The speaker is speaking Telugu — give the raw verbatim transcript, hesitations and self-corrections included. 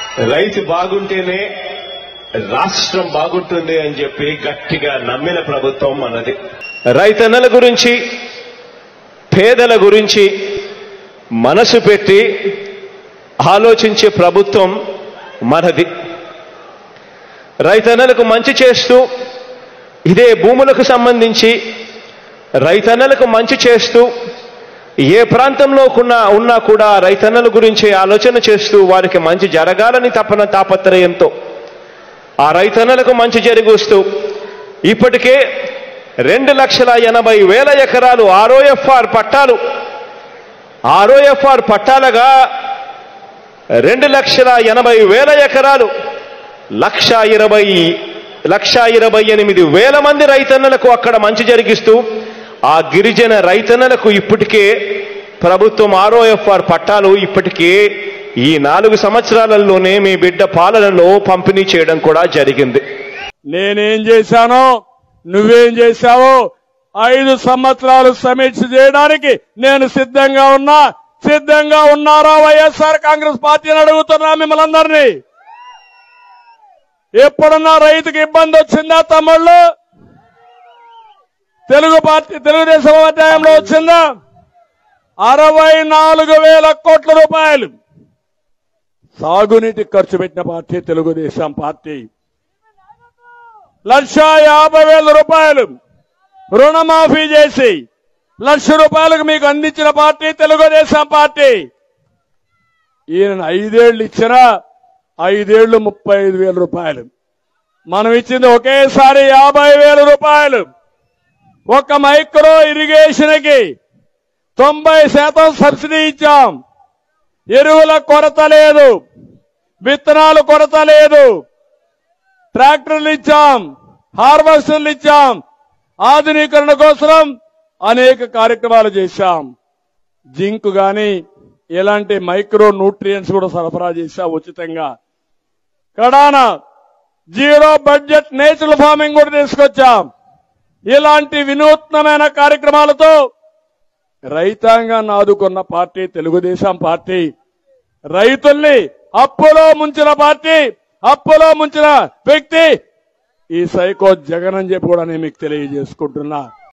రైతు బాగుంటేనే రాష్ట్రం బాగుంటుంది అని చెప్పి గట్టిగా నమ్మిన ప్రభుత్వం మనది. రైతన్నల గురించి, పేదల గురించి మనసు పెట్టి ఆలోచించే ప్రభుత్వం మనది. రైతన్నలకు మంచి చేస్తూ, ఇదే భూములకు సంబంధించి రైతన్నలకు మంచి చేస్తూ, ఏ ప్రాంతంలో ఉన్నా కూడా రైతన్నల గురించి ఆలోచన చేస్తూ వారికి మంచి జరగాలని తపన తాపత్రయంతో ఆ రైతన్నలకు మంచి జరిగిస్తూ ఇప్పటికే రెండు లక్షల ఎనభై వేల ఎకరాలు ఆర్ఓఎఫ్ఆర్ పట్టాలు ఆర్ఓఎఫ్ఆర్ పట్టాలుగా రెండు లక్షల ఎనభై వేల ఎకరాలు లక్ష ఇరవై లక్ష ఇరవై ఎనిమిది వేల మంది రైతన్నలకు అక్కడ మంచి జరిగిస్తూ ఆ గిరిజన రైతన్నలకు ఇప్పటికే ప్రభుత్వం ఆర్ఓఎఫ్ఆర్ పట్టాలు ఇప్పటికే ఈ నాలుగు సంవత్సరాలలోనే మీ బిడ్డ పాలనలో పంపిణీ చేయడం కూడా జరిగింది. నేనేం చేశానో నువ్వేం చేశావో ఐదు సంవత్సరాలు సమీక్ష చేయడానికి నేను సిద్ధంగా ఉన్నా. సిద్ధంగా ఉన్నారా వైఎస్ఆర్ కాంగ్రెస్ పార్టీని అడుగుతున్నా మిమ్మల్ని అందరినీ. ఎప్పుడన్నా రైతుకి ఇబ్బంది వచ్చిందా తమ్ముళ్ళు? తెలుగు పార్టీ తెలుగుదేశం అధ్యాయంలో వచ్చిందా? అరవై నాలుగు వేల కోట్ల రూపాయలు సాగునీటి ఖర్చు పెట్టిన పార్టీ తెలుగుదేశం పార్టీ. లక్ష యాభై వేల రూపాయలు రుణమాఫీ చేసి లక్ష రూపాయలకు మీకు అందించిన పార్టీ తెలుగుదేశం పార్టీ. ఈయన ఐదేళ్లు ఇచ్చిన ఐదేళ్లు ముప్పై ఐదు వేల రూపాయలు. మనం ఇచ్చింది ఒకేసారి యాభై వేల రూపాయలు. ఒక మైక్రో ఇరిగేషన్ కి తొంభై శాతం సబ్సిడీ ఇచ్చాం. ఎరువుల కొరత లేదు, విత్తనాలు కొరత లేదు, ట్రాక్టర్లు ఇచ్చాం, హార్వెస్టర్లు ఇచ్చాం. ఆధునీకరణ కోసం అనేక కార్యక్రమాలు చేశాం. జింక్ గాని ఇలాంటి మైక్రో న్యూట్రియంట్స్ కూడా సరఫరా చేశాం ఉచితంగా. కడాన జీరో బడ్జెట్ నేచురల్ ఫార్మింగ్ కూడా తీసుకొచ్చాం. ఇలాంటి వినూత్నమైన కార్యక్రమాలతో రైతాంగాన్ని ఆదుకున్న పార్టీ తెలుగుదేశం పార్టీ. రైతుల్ని అప్పులో ముంచిన పార్టీ, అప్పులో ముంచిన వ్యక్తి ఈ సైకో జగన్ అని చెప్పి కూడా నేను మీకు తెలియజేసుకుంటున్నా.